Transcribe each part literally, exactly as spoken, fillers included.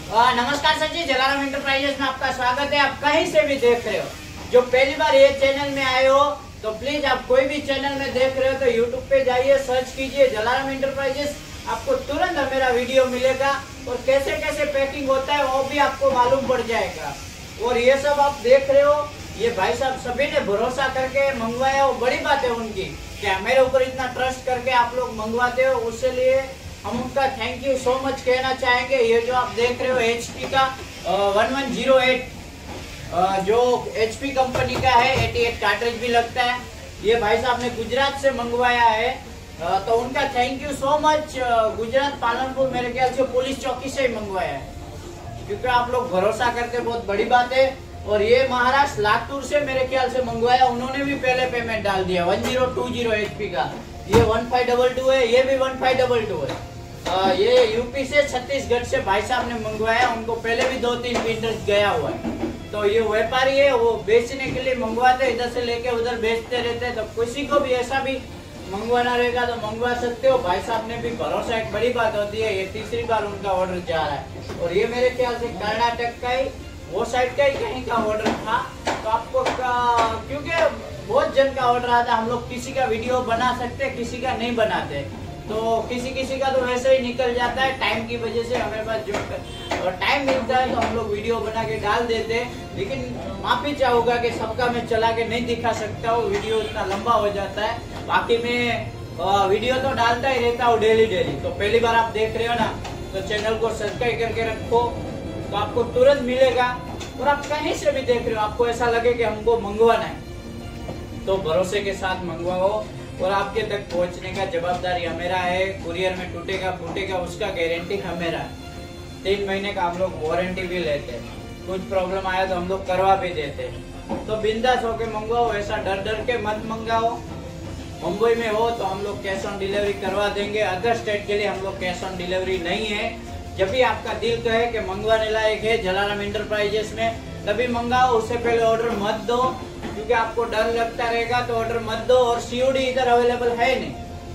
आ, नमस्कार सर जी, जलाराम इंटरप्राइजेस में आपका स्वागत है। आप कहीं से भी देख रहे हो, जो पहली बार ये चैनल में आए हो तो प्लीज आप कोई भी चैनल में देख रहे हो तो यूट्यूब पे जाइए, सर्च कीजिए जलाराम इंटरप्राइजेस। आपको तुरंत मेरा वीडियो मिलेगा और कैसे कैसे पैकिंग होता है वो भी आपको मालूम पड़ जाएगा। और ये सब आप देख रहे हो, ये भाई साहब सभी ने भरोसा करके मंगवाया, वो बड़ी बात है उनकी कि मेरे ऊपर इतना ट्रस्ट करके आप लोग मंगवाते हो, उसके लिए हम उनका थैंक यू सो मच कहना चाहेंगे। ये जो आप देख रहे हो एचपी का वन वन जीरो एट जो एचपी कंपनी का है, अठासी कार्ट्रिज भी लगता है। ये भाई साहब ने गुजरात से मंगवाया है, तो उनका thank you so much. Gujarat Palanpur मेरे ख्याल से पुलिस चौकी से ही मंगवाया है, क्योंकि आप लोग भरोसा करते, बहुत बड़ी बात है। और ये महाराष्ट्र लातूर से मेरे ख्याल से मंगवाया, उन्होंने भी पहले पेमेंट डाल दिया। One zero two zero HP का ये वन फाइव डबल टू है, ये भी वन फाइव डबल टू है। आ, ये यूपी से छत्तीसगढ़ से भाई साहब ने मंगवाया, उनको पहले भी दो तीन प्रिंटर्स गया हुआ है। तो ये व्यापारी है, वो बेचने के लिए मंगवाते, इधर से लेके उधर बेचते रहते हैं। तो किसी को भी ऐसा भी मंगवाना रहेगा तो मंगवा सकते हो। भाई साहब ने भी भरोसा, एक बड़ी बात होती है। ये तीसरी बार उनका ऑर्डर जा रहा है और ये मेरे ख्याल से कर्नाटक का ही, वो साइड का ही कहीं का ऑर्डर था। तो आपको क्योंकि बहुत जन का ऑर्डर आता, हम लोग किसी का वीडियो बना सकते, किसी का नहीं बनाते। तो किसी किसी का तो वैसे ही निकल जाता है, टाइम की वजह से हमें पास जो और टाइम मिलता है तो हम लोग वीडियो बना के डाल देते हैं। लेकिन माफी चाहूंगा कि सबका मैं चला के नहीं दिखा सकता हूँ, वीडियो इतना लंबा हो जाता है। बाकी मैं वीडियो तो डालता ही रहता हूँ डेली डेली। तो पहली बार आप देख रहे हो ना, तो चैनल को सब्सक्राइब करके रखो, तो आपको तुरंत मिलेगा। और आप कहीं से भी देख रहे हो, आपको ऐसा लगे कि हमको मंगवाना है तो भरोसे के साथ मंगवाओ, और आपके तक पहुंचने का जवाबदारी हमेरा है। कुरियर में टूटेगा फूटेगा उसका गारंटी हमेरा है। तीन महीने का हम लोग वारंटी भी लेते हैं, कुछ प्रॉब्लम आया तो हम लोग करवा भी देते हैं। तो बिंदास होके मंगवाओ, ऐसा डर डर के मत मंगाओ। मुंबई में हो तो हम लोग कैश ऑन डिलीवरी करवा देंगे, अदर स्टेट के लिए हम लोग कैश ऑन डिलीवरी नहीं है। जब भी आपका दिल कहे कि मंगवाने लायक है जलाराम इंटरप्राइजेस में, तभी मंगाओ, उससे पहले ऑर्डर मत दो, क्योंकि आपको डर लगता रहेगा तो ऑर्डर मत दो। और सीओडी इधर अवेलेबल है नहीं,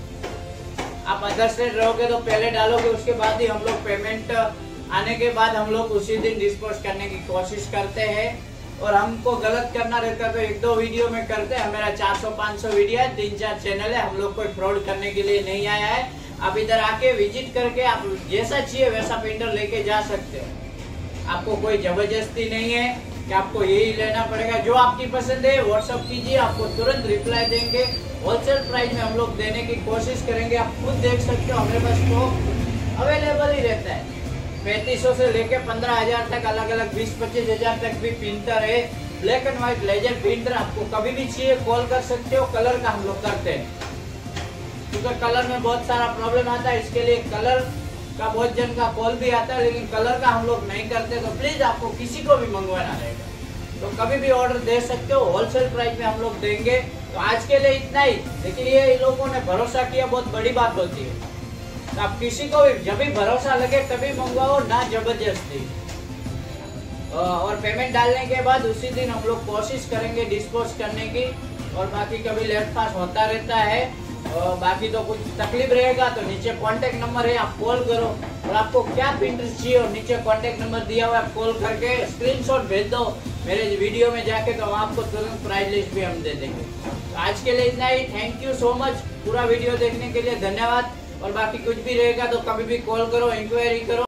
आप अदर स्टेट रहोगे तो पहले डालोगे, उसके बाद ही हम लोग पेमेंट आने के बाद हम लोग उसी दिन डिस्पोज करने की कोशिश करते हैं। और हमको गलत करना रहता तो एक दो वीडियो में करते हैं। मेरा चार सौ पाँच सौ वीडियो है, तीन चार चैनल है, हम लोग कोई फ्रॉड करने के लिए नहीं आया है। आप इधर आके विजिट करके आप जैसा चाहिए वैसा प्रिंटर लेके जा सकते हो। आपको कोई जबरदस्ती नहीं है कि आपको यही लेना पड़ेगा। जो आपकी पसंद है व्हाट्सअप कीजिए, आपको तुरंत रिप्लाई देंगे। होलसेल प्राइस में हम लोग देने की कोशिश करेंगे। आप खुद देख सकते हो, हमारे पास स्टॉक अवेलेबल ही रहता है। पैंतीस सौ से लेके पंद्रह हजार तक, अलग अलग बीस पच्चीस हजार तक भी प्रिंटर है। Black and white laser printer आपको कभी भी चाहिए कॉल कर सकते हो। कलर का हम लोग करते हैं, क्योंकि कलर में बहुत सारा प्रॉब्लम आता है, इसके लिए कलर का बहुत जन का कॉल भी आता है, लेकिन कलर का हम लोग नहीं करते। तो प्लीज आपको किसी को भी मंगवाना रहेगा तो कभी भी ऑर्डर दे सकते हो, होलसेल प्राइस में हम लोग देंगे। तो आज के लिए इतना ही, लेकिन ये इन लोगों ने भरोसा किया, बहुत बड़ी बात होती है। तो आप किसी को भी जब भी भरोसा लगे तभी मंगवाओ, ना जबरदस्ती। और पेमेंट डालने के बाद उसी दिन हम लोग कोशिश करेंगे डिस्पोज करने की। और बाकी कभी लेट पास होता रहता है, और बाकी तो कुछ तकलीफ रहेगा तो नीचे कांटेक्ट नंबर है, आप कॉल करो। और आपको क्या प्रिंटर चाहिए और नीचे कांटेक्ट नंबर दिया हुआ है, आप कॉल करके स्क्रीनशॉट भेज दो मेरे वीडियो में जाके, तो आपको तुरंत प्राइस लिस्ट भी हम दे देंगे। तो आज के लिए इतना ही, थैंक यू सो मच। पूरा वीडियो देखने के लिए धन्यवाद। और बाकी कुछ भी रहेगा तो कभी भी कॉल करो, इंक्वायरी करो।